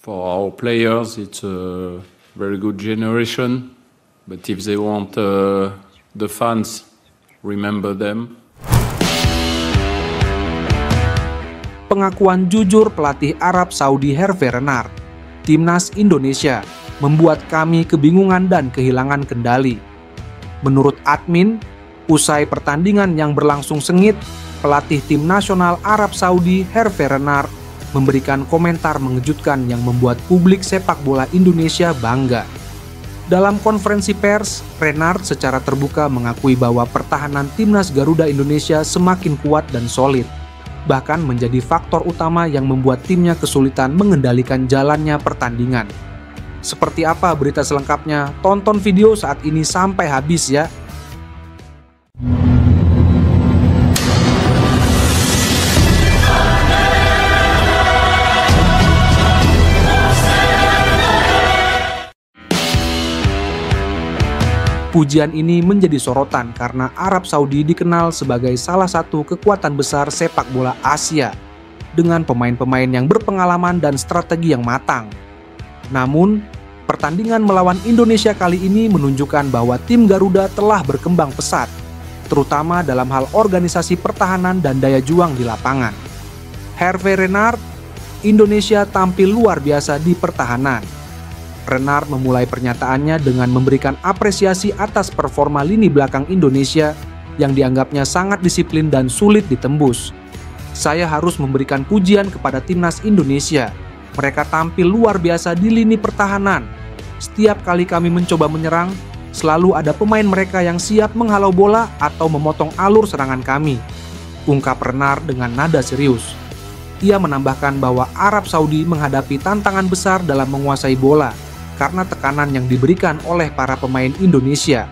For our players, it's a very good generation. But if they want the fans remember them. Pengakuan jujur pelatih Arab Saudi Hervé Renard, timnas Indonesia, membuat kami kebingungan dan kehilangan kendali. Menurut admin, usai pertandingan yang berlangsung sengit, pelatih tim nasional Arab Saudi Hervé Renard memberikan komentar mengejutkan yang membuat publik sepak bola Indonesia bangga. Dalam konferensi pers, Renard secara terbuka mengakui bahwa pertahanan timnas Garuda Indonesia semakin kuat dan solid, bahkan menjadi faktor utama yang membuat timnya kesulitan mengendalikan jalannya pertandingan. Seperti apa berita selengkapnya? Tonton video saat ini sampai habis ya. Pujian ini menjadi sorotan karena Arab Saudi dikenal sebagai salah satu kekuatan besar sepak bola Asia dengan pemain-pemain yang berpengalaman dan strategi yang matang. Namun, pertandingan melawan Indonesia kali ini menunjukkan bahwa tim Garuda telah berkembang pesat, terutama dalam hal organisasi pertahanan dan daya juang di lapangan. Hervé Renard, Indonesia tampil luar biasa di pertahanan. Renard memulai pernyataannya dengan memberikan apresiasi atas performa lini belakang Indonesia yang dianggapnya sangat disiplin dan sulit ditembus. Saya harus memberikan pujian kepada timnas Indonesia. Mereka tampil luar biasa di lini pertahanan. Setiap kali kami mencoba menyerang, selalu ada pemain mereka yang siap menghalau bola atau memotong alur serangan kami, ungkap Renard dengan nada serius. Ia menambahkan bahwa Arab Saudi menghadapi tantangan besar dalam menguasai bola karena tekanan yang diberikan oleh para pemain Indonesia.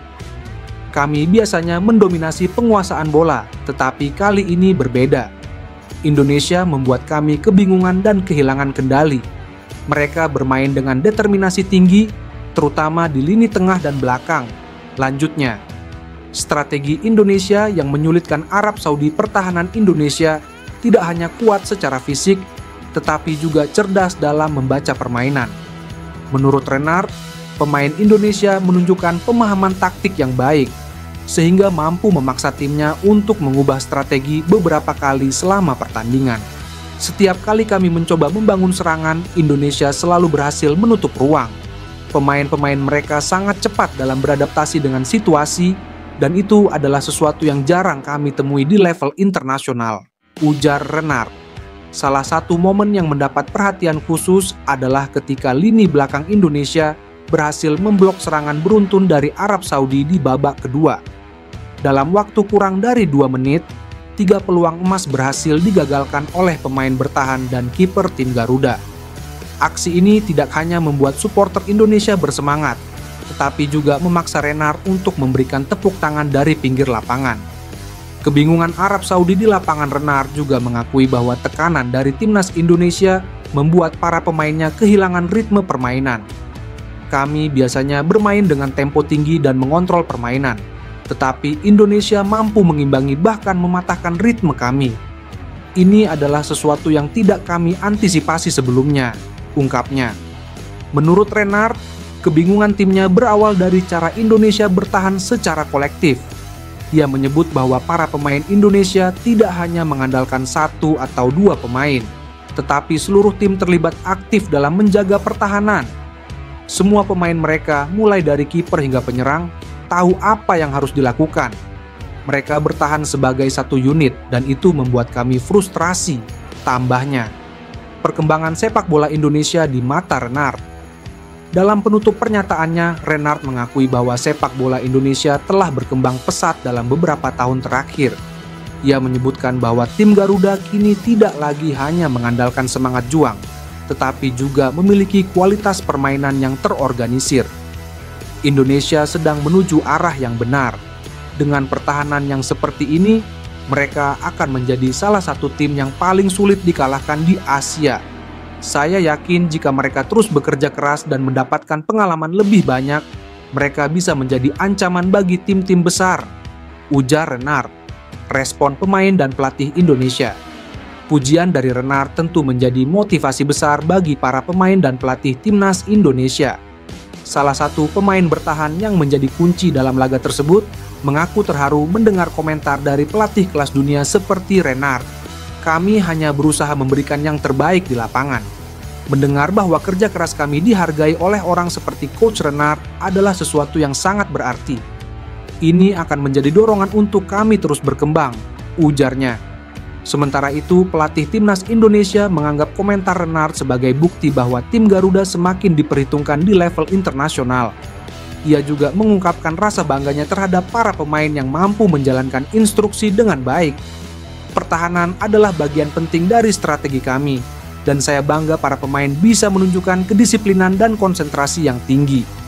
Kami biasanya mendominasi penguasaan bola, tetapi kali ini berbeda. Indonesia membuat kami kebingungan dan kehilangan kendali. Mereka bermain dengan determinasi tinggi, terutama di lini tengah dan belakang. Lanjutnya, strategi Indonesia yang menyulitkan Arab Saudi pertahanan Indonesia tidak hanya kuat secara fisik, tetapi juga cerdas dalam membaca permainan. Menurut Renard, pemain Indonesia menunjukkan pemahaman taktik yang baik, sehingga mampu memaksa timnya untuk mengubah strategi beberapa kali selama pertandingan. Setiap kali kami mencoba membangun serangan, Indonesia selalu berhasil menutup ruang. Pemain-pemain mereka sangat cepat dalam beradaptasi dengan situasi, dan itu adalah sesuatu yang jarang kami temui di level internasional, ujar Renard. Salah satu momen yang mendapat perhatian khusus adalah ketika lini belakang Indonesia berhasil memblok serangan beruntun dari Arab Saudi di babak kedua. Dalam waktu kurang dari 2 menit, 3 peluang emas berhasil digagalkan oleh pemain bertahan dan kiper tim Garuda. Aksi ini tidak hanya membuat supporter Indonesia bersemangat, tetapi juga memaksa Renard untuk memberikan tepuk tangan dari pinggir lapangan. Kebingungan Arab Saudi di lapangan. Renard juga mengakui bahwa tekanan dari timnas Indonesia membuat para pemainnya kehilangan ritme permainan. Kami biasanya bermain dengan tempo tinggi dan mengontrol permainan, tetapi Indonesia mampu mengimbangi bahkan mematahkan ritme kami. Ini adalah sesuatu yang tidak kami antisipasi sebelumnya, ungkapnya. Menurut Renard, kebingungan timnya berawal dari cara Indonesia bertahan secara kolektif. Ia menyebut bahwa para pemain Indonesia tidak hanya mengandalkan 1 atau 2 pemain, tetapi seluruh tim terlibat aktif dalam menjaga pertahanan. Semua pemain mereka, mulai dari kiper hingga penyerang, tahu apa yang harus dilakukan. Mereka bertahan sebagai satu unit dan itu membuat kami frustrasi, tambahnya. Perkembangan sepak bola Indonesia di mata Renard. Dalam penutup pernyataannya, Renard mengakui bahwa sepak bola Indonesia telah berkembang pesat dalam beberapa tahun terakhir. Ia menyebutkan bahwa tim Garuda kini tidak lagi hanya mengandalkan semangat juang, tetapi juga memiliki kualitas permainan yang terorganisir. Indonesia sedang menuju arah yang benar. Dengan pertahanan yang seperti ini, mereka akan menjadi salah satu tim yang paling sulit dikalahkan di Asia. Saya yakin jika mereka terus bekerja keras dan mendapatkan pengalaman lebih banyak, mereka bisa menjadi ancaman bagi tim-tim besar, ujar Renard. Respon pemain dan pelatih Indonesia. Pujian dari Renard tentu menjadi motivasi besar bagi para pemain dan pelatih timnas Indonesia. Salah satu pemain bertahan yang menjadi kunci dalam laga tersebut mengaku terharu mendengar komentar dari pelatih kelas dunia seperti Renard. Kami hanya berusaha memberikan yang terbaik di lapangan. Mendengar bahwa kerja keras kami dihargai oleh orang seperti Coach Renard adalah sesuatu yang sangat berarti. Ini akan menjadi dorongan untuk kami terus berkembang, ujarnya. Sementara itu, pelatih timnas Indonesia menganggap komentar Renard sebagai bukti bahwa tim Garuda semakin diperhitungkan di level internasional. Ia juga mengungkapkan rasa bangganya terhadap para pemain yang mampu menjalankan instruksi dengan baik. Pertahanan adalah bagian penting dari strategi kami, dan saya bangga para pemain bisa menunjukkan kedisiplinan dan konsentrasi yang tinggi.